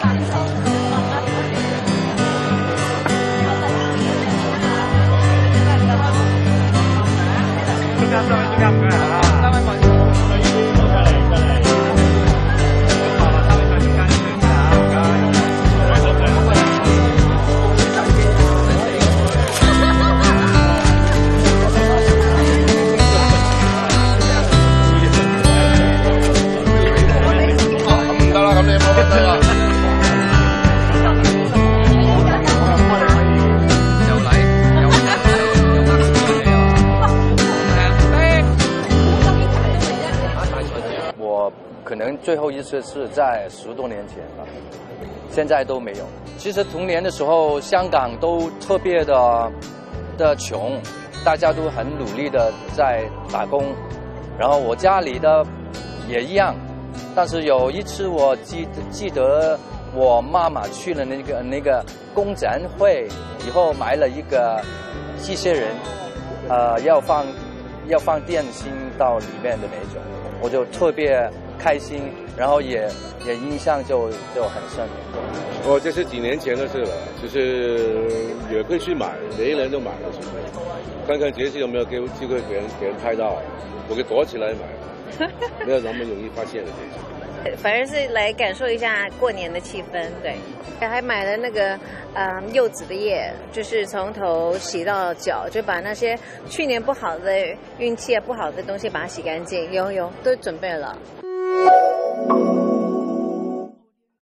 可能最后一次是在10多年前了，现在都没有。其实童年的时候，香港都特别的穷，大家都很努力的在打工，然后我家里的也一样。但是有一次我记得我妈妈去了那个工展会以后，买了一个机器人，要放电芯到里面的那种，我就特别开心，然后也印象就很深。 哦，这是几年前的事了，就是也会去买，每一人都买了，看看这次有没有机会给人拍到，我给躲起来买，没有那么容易发现的这种。 反正是来感受一下过年的气氛，对。还买了那个柚子的叶，就是从头洗到脚，就把那些去年不好的运气啊、不好的东西把它洗干净。有都准备了。